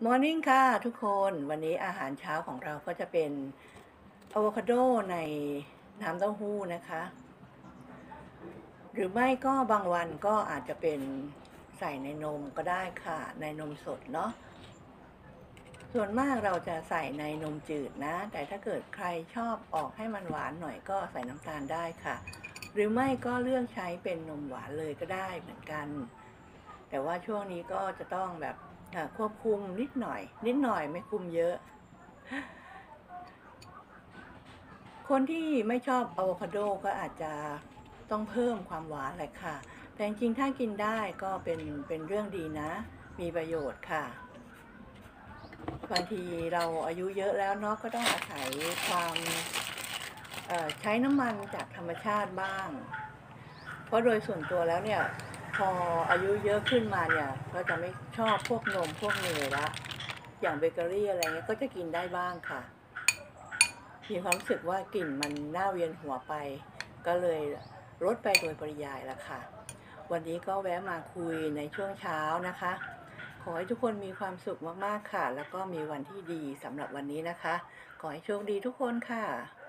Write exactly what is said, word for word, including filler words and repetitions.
มอร์นิ่งค่ะทุกคนวันนี้อาหารเช้าของเราก็จะเป็นอะโวคาโดในน้ำเต้าหู้นะคะหรือไม่ก็บางวันก็อาจจะเป็นใส่ในนมก็ได้ค่ะในนมสดเนาะส่วนมากเราจะใส่ในนมจืดนะแต่ถ้าเกิดใครชอบออกให้มันหวานหน่อยก็ใส่น้ำตาลได้ค่ะหรือไม่ก็เลือกใช้เป็นนมหวานเลยก็ได้เหมือนกันแต่ว่าช่วงนี้ก็จะต้องแบบควบคุมนิดหน่อยนิดหน่อยไม่คุมเยอะคนที่ไม่ชอบอะโวคาโดก็อาจจะต้องเพิ่มความหวานแหละค่ะแต่จริงๆถ้ากินได้ก็เป็นเป็นเรื่องดีนะมีประโยชน์ค่ะบางทีเราอายุเยอะแล้วเนาะก็ต้องอาศัยความใช้น้ำมันจากธรรมชาติบ้างเพราะโดยส่วนตัวแล้วเนี่ยพออายุเยอะขึ้นมาเนี่ยก็จะไม่ชอบพวกนมพวกเนยละอย่างเบเกอรี่อะไรเงี้ยก็จะกินได้บ้างค่ะมีความรู้สึกว่ากลิ่นมันน่าเวียนหัวไปก็เลยลดไปโดยปริยายละค่ะวันนี้ก็แวะมาคุยในช่วงเช้านะคะขอให้ทุกคนมีความสุขมากๆค่ะแล้วก็มีวันที่ดีสำหรับวันนี้นะคะขอให้โชคดีทุกคนค่ะ